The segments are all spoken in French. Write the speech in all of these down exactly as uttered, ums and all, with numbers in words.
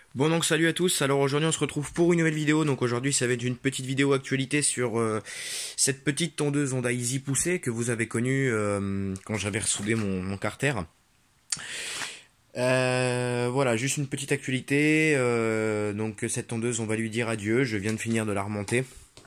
Bon donc salut à tous, alors aujourd'hui on se retrouve pour une nouvelle vidéo, donc aujourd'hui ça va être une petite vidéo actualité sur euh, cette petite tondeuse Honda Easy poussée que vous avez connue euh, quand j'avais ressoudé mon, mon carter. Euh, voilà, juste une petite actualité, euh, donc cette tondeuse on va lui dire adieu, je viens de finir de la remonter.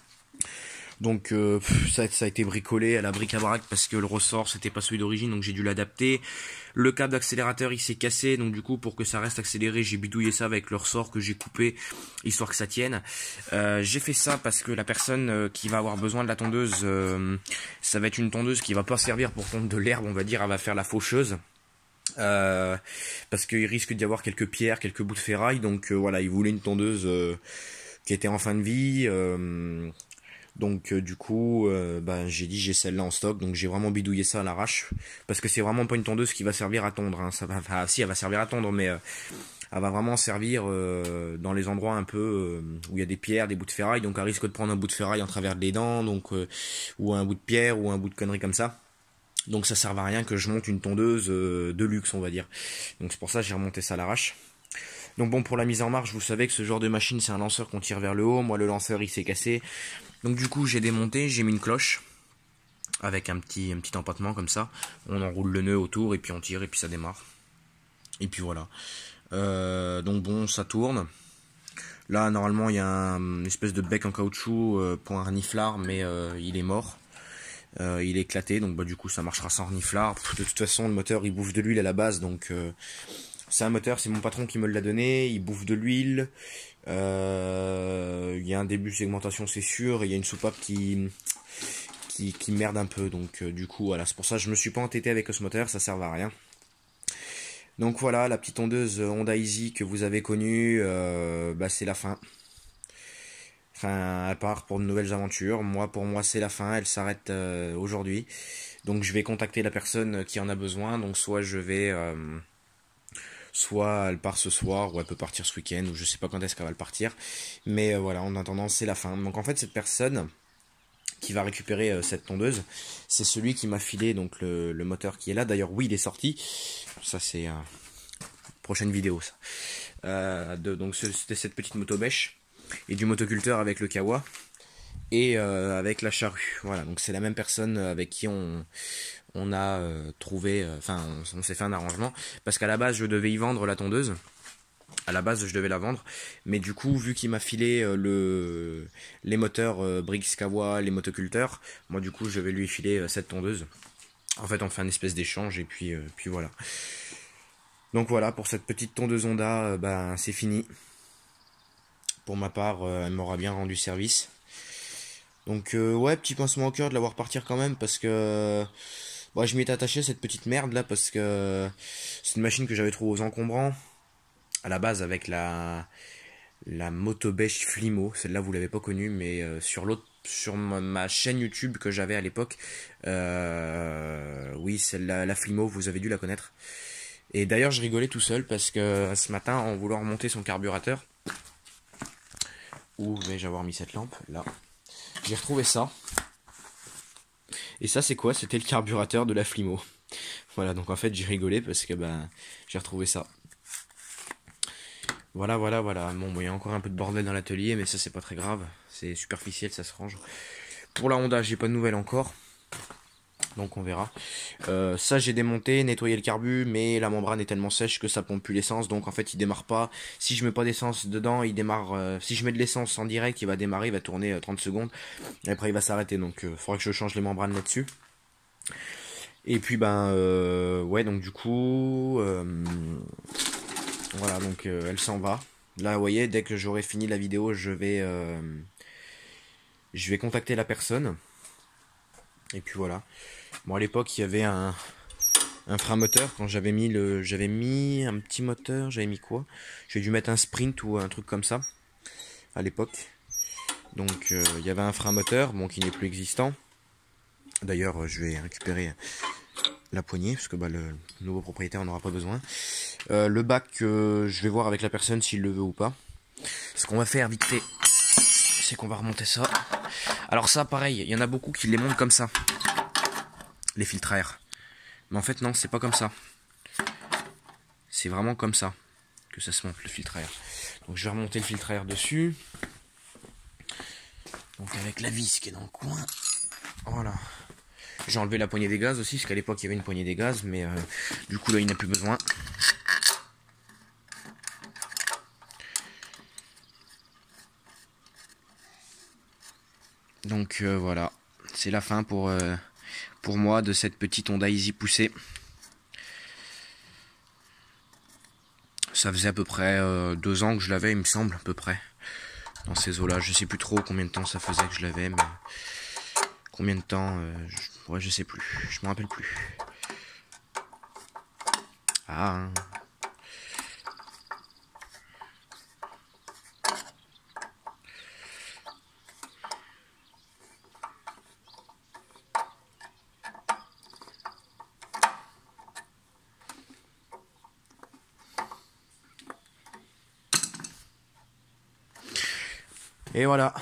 Donc euh, ça, ça a été bricolé à la bric-à-brac parce que le ressort c'était pas celui d'origine, donc j'ai dû l'adapter. Le câble d'accélérateur il s'est cassé, donc du coup pour que ça reste accéléré j'ai bidouillé ça avec le ressort que j'ai coupé histoire que ça tienne. Euh, j'ai fait ça parce que la personne euh, qui va avoir besoin de la tondeuse, euh, ça va être une tondeuse qui va pas servir pour tondre de l'herbe, on va dire, elle va faire la faucheuse. Euh, parce qu'il risque d'y avoir quelques pierres, quelques bouts de ferraille, donc euh, voilà, il voulait une tondeuse euh, qui était en fin de vie. Euh, Donc euh, du coup, euh, bah, j'ai dit j'ai celle-là en stock, donc j'ai vraiment bidouillé ça à l'arrache, parce que c'est vraiment pas une tondeuse qui va servir à tondre, hein. Ça va, enfin, si elle va servir à tondre, mais euh, elle va vraiment servir euh, dans les endroits un peu euh, où il y a des pierres, des bouts de ferraille, donc elle risque de prendre un bout de ferraille en travers les dents, donc euh, ou un bout de pierre ou un bout de connerie comme ça. Donc ça sert à rien que je monte une tondeuse euh, de luxe, on va dire. Donc c'est pour ça que j'ai remonté ça à l'arrache. Donc bon, pour la mise en marche, vous savez que ce genre de machine c'est un lanceur qu'on tire vers le haut. Moi le lanceur il s'est cassé. Donc du coup j'ai démonté, j'ai mis une cloche avec un petit, un petit empattement comme ça. On enroule le nœud autour et puis on tire et puis ça démarre. Et puis voilà. Euh, donc bon, ça tourne. Là normalement il y a un, une espèce de bec en caoutchouc euh, pour un reniflard, mais euh, il est mort. Euh, il est éclaté, donc bah, du coup ça marchera sans reniflard. De toute façon le moteur il bouffe de l'huile à la base, donc euh, c'est un moteur, c'est mon patron qui me l'a donné, il bouffe de l'huile. Euh, il y a un début de segmentation c'est sûr, et il y a une soupape qui, qui, qui merde un peu, donc euh, du coup voilà, c'est pour ça que je me suis pas entêté avec ce moteur, ça sert à rien. Donc voilà, la petite tondeuse Honda Easy que vous avez connue, euh, bah, c'est la fin. Enfin, elle part pour de nouvelles aventures. Moi, pour moi, c'est la fin. Elle s'arrête euh, aujourd'hui. Donc, je vais contacter la personne qui en a besoin. Donc, soit je vais, euh, soit elle part ce soir, ou elle peut partir ce week-end, ou je sais pas quand est-ce qu'elle va le partir. Mais euh, voilà, en attendant, c'est la fin. Donc, en fait, cette personne qui va récupérer euh, cette tondeuse, c'est celui qui m'a filé donc le, le moteur qui est là. D'ailleurs, oui, il est sorti. Ça, c'est euh, prochaine vidéo, ça. Euh, de, donc, c'était cette petite moto bêche. Et du motoculteur avec le Kawa et euh, avec la charrue. Voilà, donc c'est la même personne avec qui on, on a euh, trouvé, enfin euh, on, on s'est fait un arrangement, parce qu'à la base je devais y vendre la tondeuse, à la base je devais la vendre, mais du coup vu qu'il m'a filé euh, le, les moteurs euh, Briggs Kawa, les motoculteurs, moi du coup je vais lui filer euh, cette tondeuse. En fait on fait un espèce d'échange et puis, euh, puis voilà. Donc voilà, pour cette petite tondeuse Honda, euh, ben, c'est fini. Pour ma part, euh, elle m'aura bien rendu service. Donc euh, ouais, petit pincement au cœur de la voir partir quand même, parce que bon, je m'y étais attaché à cette petite merde là, parce que c'est une machine que j'avais trouvée aux encombrants à la base avec la la moto bêche Flimo. Celle-là vous l'avez pas connue, mais euh, sur l'autre, sur ma, ma chaîne YouTube que j'avais à l'époque, euh, oui, celle-là, la Flimo, vous avez dû la connaître. Et d'ailleurs je rigolais tout seul parce que ce matin, en voulant remonter son carburateur, où vais-je avoir mis cette lampe là, j'ai retrouvé ça. Et ça c'est quoi? C'était le carburateur de la Flimo. Voilà, donc en fait j'ai rigolé parce que ben j'ai retrouvé ça. Voilà, voilà, voilà. Bon, bon, il y a encore un peu de bordel dans l'atelier, mais ça c'est pas très grave. C'est superficiel, ça se range. Pour la Honda, j'ai pas de nouvelles encore. Donc on verra. Euh, ça j'ai démonté, nettoyé le carbu, mais la membrane est tellement sèche que ça pompe plus l'essence, donc en fait il démarre pas. Si je mets pas d'essence dedans, il démarre. Euh, si je mets de l'essence en direct, il va démarrer, il va tourner euh, trente secondes. Et après il va s'arrêter, donc il euh, faudra que je change les membranes là-dessus. Et puis ben euh, ouais, donc du coup euh, voilà, donc euh, elle s'en va. Là vous voyez, dès que j'aurai fini la vidéo, je vais euh, je vais contacter la personne. Et puis voilà. Bon, à l'époque il y avait un un frein moteur. Quand j'avais mis le j'avais mis un petit moteur, j'avais mis quoi, j'ai dû mettre un sprint ou un truc comme ça à l'époque. Donc euh, il y avait un frein moteur, bon, qui n'est plus existant. D'ailleurs je vais récupérer la poignée parce que bah, le nouveau propriétaire n'en aura pas besoin. Euh, le bac, euh, je vais voir avec la personne s'il le veut ou pas. Ce qu'on va faire vite fait, c'est qu'on va remonter ça. Alors ça pareil, il y en a beaucoup qui les montent comme ça, les filtres à air. Mais en fait non, c'est pas comme ça. C'est vraiment comme ça. que ça se monte le filtre à air. Donc je vais remonter le filtre à air dessus. Donc avec la vis qui est dans le coin. Voilà. J'ai enlevé la poignée des gaz aussi, parce qu'à l'époque il y avait une poignée des gaz, mais euh, du coup là il n'a plus besoin. Donc euh, voilà, c'est la fin pour, euh, pour moi de cette petite Honda Easy poussée. Ça faisait à peu près euh, deux ans que je l'avais, il me semble, à peu près. Dans ces eaux-là, je sais plus trop combien de temps ça faisait que je l'avais, mais combien de temps, euh, je... ouais, je sais plus, je me rappelle plus. Ah. Hein. Et voilà.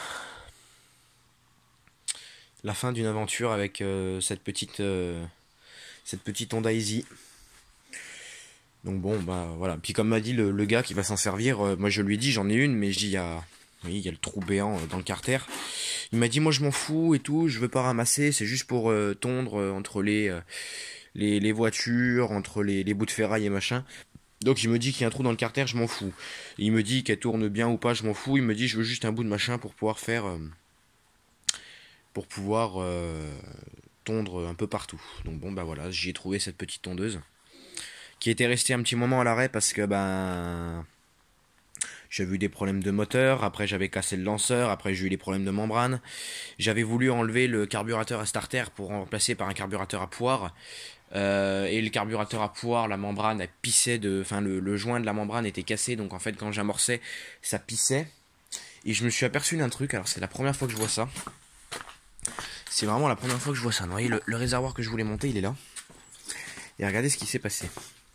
La fin d'une aventure avec euh, cette petite euh, cette petite Honda Easy. Donc bon, bah voilà. Puis comme m'a dit le, le gars qui va s'en servir, euh, moi je lui ai dit j'en ai une, mais je dis il y a, oui, il y a le trou béant euh, dans le carter. Il m'a dit moi je m'en fous et tout, je veux pas ramasser, c'est juste pour euh, tondre euh, entre les, euh, les les voitures, entre les, les bouts de ferraille et machin. Donc il me dit qu'il y a un trou dans le carter, je m'en fous. Il me dit qu'elle tourne bien ou pas, je m'en fous. Il me dit je veux juste un bout de machin pour pouvoir faire, euh, pour pouvoir euh, tondre un peu partout. Donc bon bah voilà, j'y ai trouvé cette petite tondeuse qui était restée un petit moment à l'arrêt parce que ben j'avais eu des problèmes de moteur, après j'avais cassé le lanceur, après j'ai eu des problèmes de membrane. J'avais voulu enlever le carburateur à starter pour en remplacer par un carburateur à poire. Euh, et le carburateur à poire, la membrane, elle pissait de, enfin le, le joint de la membrane était cassé, donc en fait quand j'amorçais, ça pissait. Et je me suis aperçu d'un truc. Alors c'est la première fois que je vois ça. C'est vraiment la première fois que je vois ça. Vous voyez, le, le réservoir que je voulais monter, il est là. Et regardez ce qui s'est passé.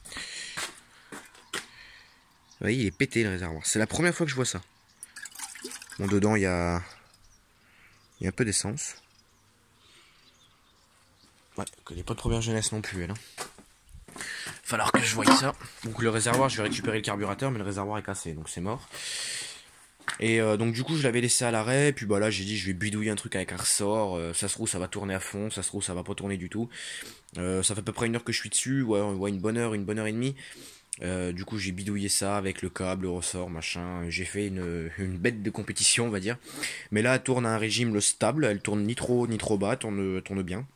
Vous voyez, il est pété le réservoir. C'est la première fois que je vois ça. Bon, dedans il y a, il y a un peu d'essence. Ouais, elle n'est pas de première jeunesse non plus, elle. Hein. Falloir que je voie ça. Donc le réservoir, je vais récupérer le carburateur, mais le réservoir est cassé, donc c'est mort. Et euh, donc du coup, je l'avais laissé à l'arrêt, puis bah là, j'ai dit, je vais bidouiller un truc avec un ressort. Euh, ça se trouve, ça va tourner à fond, ça se trouve, ça va pas tourner du tout. Euh, ça fait à peu près une heure que je suis dessus, ouais, ouais une bonne heure, une bonne heure et demie. Euh, du coup, j'ai bidouillé ça avec le câble, le ressort, machin. J'ai fait une, une bête de compétition, on va dire. Mais là, elle tourne à un régime le stable, elle tourne ni trop ni trop bas, elle tourne, tourne bien.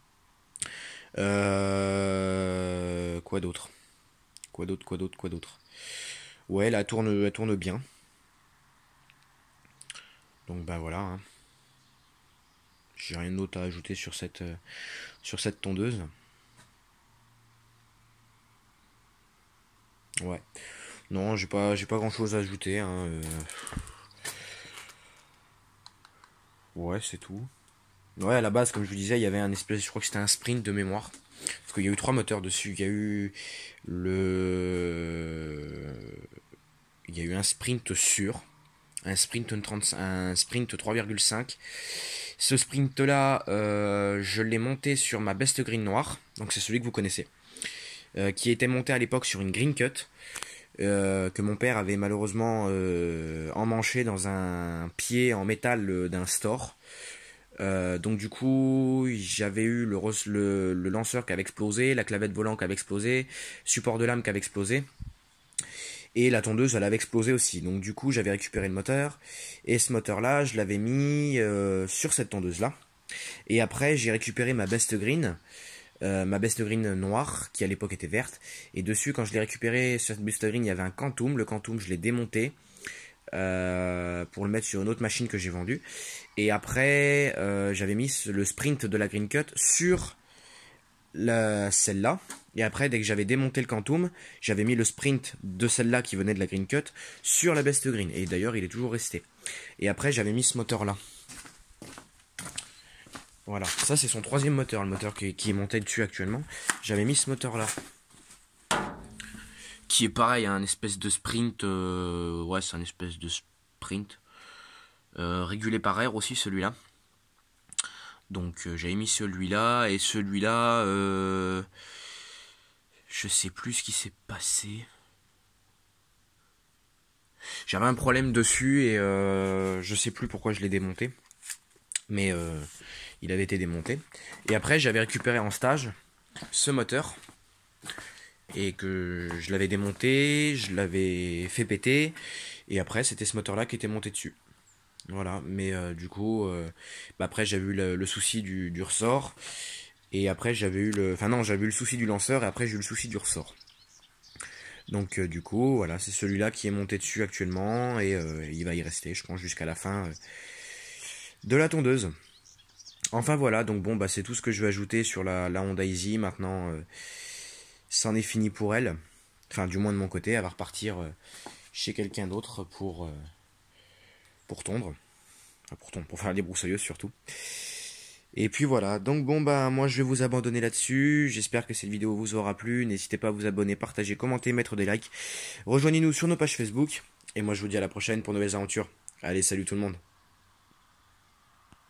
Euh... Quoi d'autre Quoi d'autre, quoi d'autre, quoi d'autre Ouais, là, elle tourne, elle tourne bien. Donc, bah voilà. Hein. J'ai rien d'autre à ajouter sur cette, euh, sur cette tondeuse. Ouais. Non, j'ai pas, j'ai pas grand chose à ajouter. Hein. Euh... Ouais, c'est tout. Ouais, à la base, comme je vous disais, il y avait un espèce, je crois que c'était un sprint de mémoire. Parce qu'il y a eu trois moteurs dessus. Il y a eu le, il y a eu un sprint sûr, un sprint trente, un sprint trois virgule cinq. Ce sprint là, euh, je l'ai monté sur ma Best Green noire. Donc c'est celui que vous connaissez, euh, qui était monté à l'époque sur une Green Cut. Euh, que mon père avait malheureusement euh, emmanché dans un pied en métal d'un store. Euh, donc du coup, j'avais eu le, le, le lanceur qui avait explosé, la clavette volant qui avait explosé, support de lame qui avait explosé, et la tondeuse elle avait explosé aussi. Donc du coup, j'avais récupéré le moteur, et ce moteur-là, je l'avais mis euh, sur cette tondeuse-là. Et après, j'ai récupéré ma Best Green, euh, ma Best Green noire, qui à l'époque était verte, et dessus, quand je l'ai récupéré sur cette Best Green, il y avait un Quantum. Le Quantum, je l'ai démonté. Euh, pour le mettre sur une autre machine que j'ai vendue. Et après, euh, j'avais mis le sprint de la Green Cut sur celle-là. Et après, dès que j'avais démonté le Quantum, j'avais mis le sprint de celle-là qui venait de la Green Cut sur la Best Green. Et d'ailleurs, il est toujours resté. Et après, j'avais mis ce moteur-là. Voilà, ça c'est son troisième moteur, le moteur qui, qui est monté dessus actuellement. J'avais mis ce moteur-là. Qui est pareil, un espèce de sprint, euh, ouais c'est un espèce de sprint, euh, régulé par air aussi celui-là. Donc euh, j'avais mis celui-là, et celui-là, euh, je sais plus ce qui s'est passé. j'avais un problème dessus et euh, je sais plus pourquoi je l'ai démonté. Mais euh, il avait été démonté. Et après j'avais récupéré en stage ce moteur. Et que je l'avais démonté, je l'avais fait péter. Et après c'était ce moteur là qui était monté dessus. Voilà, mais euh, du coup, euh, bah après j'avais eu le, le souci du, du ressort. Et après j'avais eu le... Enfin non, j'avais eu le souci du lanceur et après j'ai eu le souci du ressort. Donc euh, du coup, voilà, c'est celui-là qui est monté dessus actuellement. Et euh, il va y rester, je pense, jusqu'à la fin euh, de la tondeuse. Enfin voilà, donc bon, bah c'est tout ce que je vais ajouter sur la, la Honda Easy. Maintenant, euh, c'en est fini pour elle. Enfin, du moins de mon côté, elle va repartir euh, chez quelqu'un d'autre pour, euh, pour tondre. Enfin, pour tondre, pour faire des broussailleuses surtout. Et puis voilà, donc bon bah moi je vais vous abandonner là-dessus, j'espère que cette vidéo vous aura plu, n'hésitez pas à vous abonner, partager, commenter, mettre des likes, rejoignez-nous sur nos pages Facebook, et moi je vous dis à la prochaine pour de nouvelles aventures. Allez, salut tout le monde.